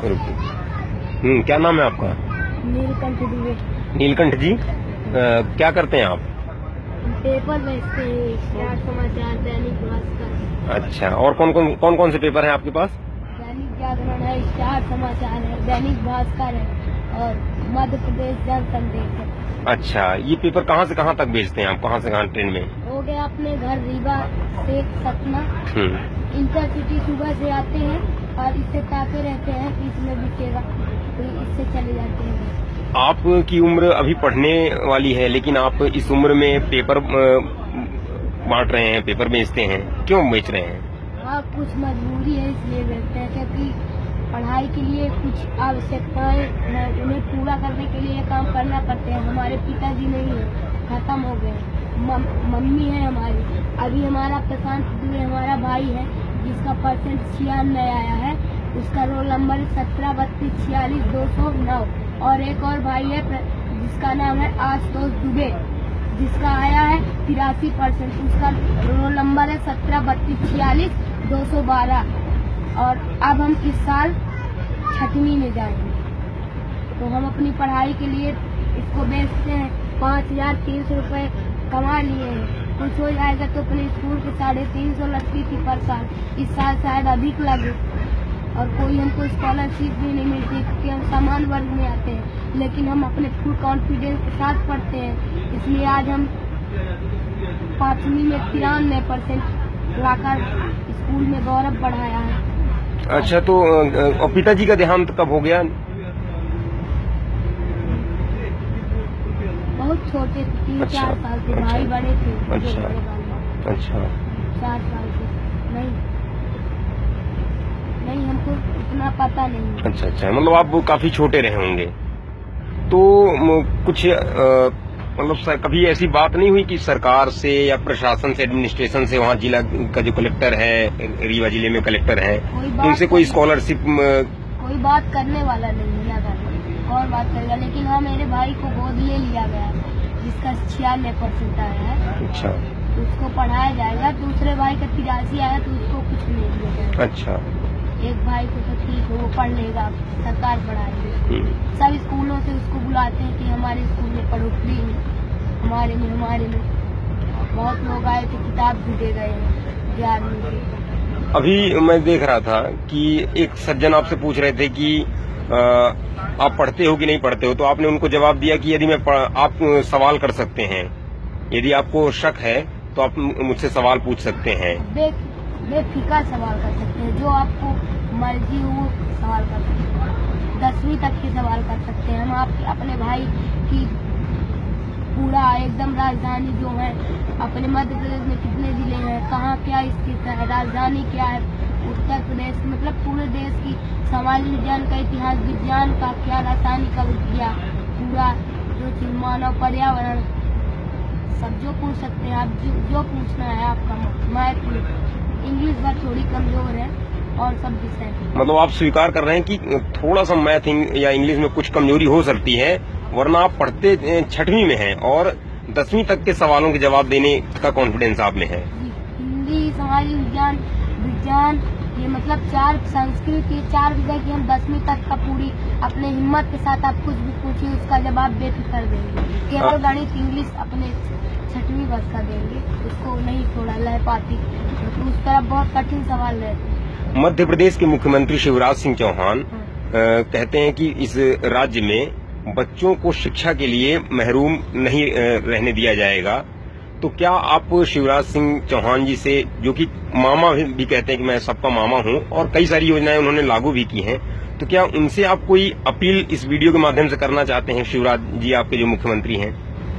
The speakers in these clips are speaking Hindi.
क्या नाम है आपका? नीलकंठ दुबे। नीलकंठ जी, क्या करते हैं आप? पेपर बेचते हैं, स्टार समाचार, दैनिक भास्कर। अच्छा, और कौन कौन से पेपर हैं आपके पास? दैनिक जागरण है, स्टार समाचार है, दैनिक भास्कर है और मध्य प्रदेश जन संदेश है। अच्छा, ये पेपर कहाँ से कहाँ तक बेचते हैं आप? कहाँ से कहाँ ट्रेन में? हो गया अपने घर रीवा से सतना, इंटरसिटी सुबह से आते हैं और इससे ताके रहते हैं कि इसमें बिकेगा, तो इससे चले जाते हैं। आपकी उम्र अभी पढ़ने वाली है, लेकिन आप इस उम्र में पेपर बांट रहे हैं, पेपर बेचते हैं, क्यों बेच रहे हैं? हाँ, कुछ मजबूरी है इसलिए बेचते हैं, क्योंकि पढ़ाई के लिए कुछ आवश्यकताएं हैं, उन्हें पूरा करने के लिए काम करना पड़ते हैं। हमारे पिताजी नहीं है, खत्म हो गए। मम्मी है हमारी। अभी हमारा प्रशांत दुबे हमारा भाई है, जिसका परसेंट 96 आया है। उसका रोल नंबर 1732464209। और एक और भाई है जिसका नाम है आशुतोष दुबे, जिसका आया है 83%। उसका रोल नंबर है 1732464212। और अब हम इस साल 6वीं में जाएंगे, तो हम अपनी पढ़ाई के लिए इसको बेचते हैं। 5300 रुपए कमा लिए हैं। कुछ हो जाएगा तो अपने स्कूल के 350 लगती थी पर साल, इस साल शायद अधिक लगे। और कोई हमको स्कॉलरशिप भी नहीं मिलती क्योंकि हम समान वर्ग में आते हैं, लेकिन हम अपने फुल कॉन्फिडेंस के साथ पढ़ते हैं। इसलिए आज हम 5वीं में 93% लाकर स्कूल में गौरव बढ़ाया है। अच्छा, तो पिताजी का देहांत कब हो गया? बहुत छोटे थे, 3-4 साल के। भाई बड़े थे। अच्छा, 4 साल के। नहीं, हमको इतना पता नहीं। अच्छा, मतलब आप काफी छोटे रहे होंगे। तो कुछ मतलब कभी ऐसी बात नहीं हुई कि सरकार से या प्रशासन से, एडमिनिस्ट्रेशन से, वहाँ जिला का जो कलेक्टर है, रीवा जिले में कलेक्टर है, उनसे कोई स्कॉलरशिप? कोई बात करने वाला नहीं है, और बात करेगा। लेकिन हाँ, मेरे भाई को गोद ले लिया गया, जिसका 96% आया है। अच्छा, उसको पढ़ाया जाएगा। दूसरे भाई का 83 आया तो उसको कुछ नहीं दिया जाएगा। अच्छा, एक भाई को तो ठीक है, वो पढ़ लेगा, सरकार पढ़ाएगी। सब स्कूलों से उसको बुलाते हैं कि हमारे स्कूल में पढ़ो फ्री में, हमारे में। बहुत लोग आए थे, किताब भी दे गए हैं 11वीं की। अभी मैं देख रहा था कि एक सज्जन आपसे पूछ रहे थे कि आप पढ़ते हो कि नहीं पढ़ते हो, तो आपने उनको जवाब दिया कि यदि आप सवाल कर सकते हैं, यदि आपको शक है तो आप मुझसे सवाल पूछ सकते हैं। बेफिक्र सवाल कर सकते हैं, जो आपको मर्जी हो सवाल कर सकते हैं। 10वीं तक के सवाल कर सकते हैं। हम आपके अपने भाई की पूरा एकदम राजधानी जो है, अपने मध्य प्रदेश में कितने जिले हैं, कहाँ क्या स्थित है, राजधानी क्या है, उत्तर प्रदेश, मतलब पूरे देश की समाज विज्ञान का, इतिहास विज्ञान का, क्या रासायनिक विज्ञान, पूरा जो चीज, मानव पर्यावरण, सब जो पूछ सकते हैं आप। जो पूछना है आपका। मैथ में इंग्लिश बार थोड़ी कमजोर है और सब विषय। मतलब आप स्वीकार कर रहे हैं कि थोड़ा सा मैथ या इंग्लिश में कुछ कमजोरी हो सकती है, वरना आप पढ़ते 6वीं में हैं और 10वीं तक के सवालों के जवाब देने का कॉन्फिडेंस आप में है। हिंदी, समाज विज्ञान, ये मतलब 4 संस्कृत, ये 4 विषय की हम 10वीं तक का पूरी अपने हिम्मत के साथ आप कुछ भी पूछिए उसका जवाब बेफिक्र देंगे। केवल गणित इंग्लिश अपने 6वीं वर्ष का देंगे, उसको नहीं थोड़ा लह पाती, तो उस तरफ बहुत कठिन सवाल रहते। मध्य प्रदेश के मुख्यमंत्री शिवराज सिंह चौहान कहते हैं कि इस राज्य में बच्चों को शिक्षा के लिए महरूम नहीं रहने दिया जाएगा। तो क्या आप शिवराज सिंह चौहान जी से, जो कि मामा भी कहते हैं कि मैं सबका मामा हूं और कई सारी योजनाएं उन्होंने लागू भी की हैं, तो क्या उनसे आप कोई अपील इस वीडियो के माध्यम से करना चाहते हैं? शिवराज जी आपके जो मुख्यमंत्री हैं,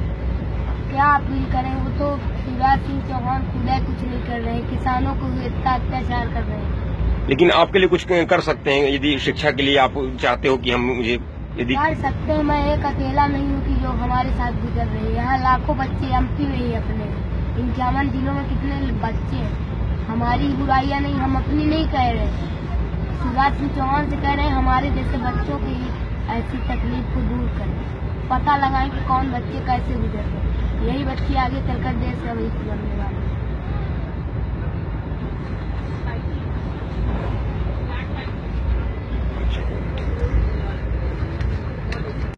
क्या अपील करें? वो तो शिवराज सिंह चौहान खुद कुछ नहीं कर रहे हैं, किसानों को इतना अत्याचार कर रहे हैं। लेकिन आपके लिए कुछ कर सकते हैं, यदि शिक्षा के लिए आप चाहते हो कि हम मुझे यदि कर सकते हैं। मैं एक अकेला नहीं हूँ कि जो हमारे साथ गुजर रहे हैं। यहाँ लाखों बच्चे एमपी में ही अपने 51 जिलों में कितने बच्चे हैं। हमारी बुराइयां नहीं, हम अपनी नहीं कह रहे, शिवराज सिंह चौहान से कह रहे हैं हमारे जैसे बच्चों की ऐसी तकलीफ को दूर करें, पता लगाएं कि कौन बच्चे कैसे गुजर रहे हैं। यही बच्चे आगे चलकर देश का भविष्य बन रहे हैं।